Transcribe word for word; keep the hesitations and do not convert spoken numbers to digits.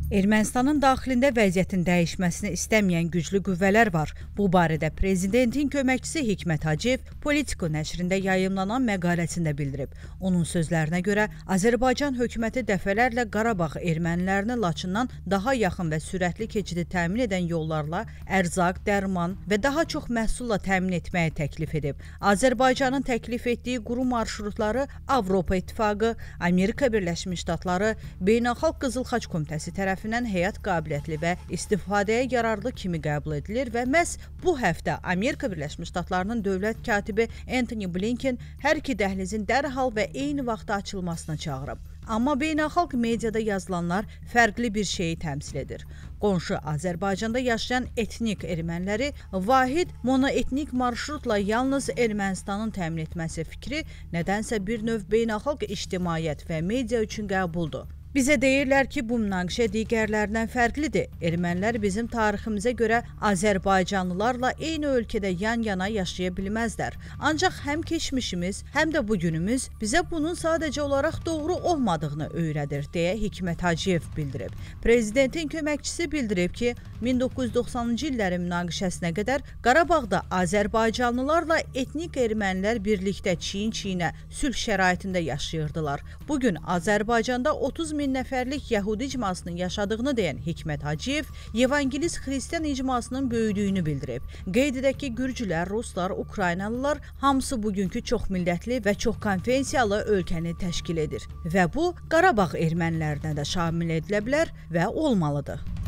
Ermənistanın daxilində vəziyyətin dəyişməsini istəməyən güclü qüvvələr var. Bu barədə prezidentin köməkçisi Hikmət Hacıyev Politico nəşrində yayımlanan məqaləsində bildirib. Onun sözlərinə görə Azərbaycan hökuməti dəfələrlə Qarabağ ermənilərini Laçından daha yaxın və sürətli keçidi təmin edən yollarla ərzaq, dərman və daha çox məhsulla təmin etməyi təklif edib. Azərbaycanın təklif etdiyi quru marşrutları Avropa İttifaqı, Amerika Birləşmiş Ştatları, Beynəlxalq Qızıl Xaç Komitəsi tərəfindən həyat qabiliyyətli və istifadəyə yararlı kimi qəbul edilir və məhz bu həftə Amerika Birləşmiş Ştatlarının dövlət katibi Antony Blinken hər iki dəhlizin dərhal və eyni vaxtda açılmasına çağırıb. Amma beynəlxalq mediada yazılanlar fərqli bir şeyi təmsil edir. Qonşu Azərbaycanda yaşayan etnik erməniləri vahid monoetnik marşrutla yalnız Ermənistanın təmin etməsi fikri nədənsə bir növ beynəlxalq ictimaiyyət və media üçün qəbuldur. Bizə deyirlər ki, bu münaqişə digərlərindən fərqlidir. Ermənilər bizim tariximizə görə Azərbaycanlılarla eyni ölkədə yan-yana yaşaya bilməzlər. Ancaq həm keçmişimiz, həm də bugünümüz bizə bunun sadəcə olaraq doğru olmadığını öyrədir, deyə Hikmət Hacıyev bildirib. Prezidentin köməkçisi bildirib ki, min doqquz yüz doxsanıncı illərin münaqişəsinə qədər Qarabağda Azərbaycanlılarla etnik ermənilər birlikdə çiyin-çiyinə sülh şəraitində yaşayırdılar. Bugün Azərbaycanda otuz min nəfərlik Yəhudi icmasının yaşadığını deyən Hikmət Hacıyev, Evangelist Xristian icmasının böyüdüyünü bildirib. Qeyd edək ki, Gürcülər, Ruslar, Ukraynalılar hamısı bugünkü çoxmillətli və çox konfessiyalı ölkəni təşkil edir. Və bu, Qarabağ ermənilərinə də şamil edilə bilər və olmalıdır.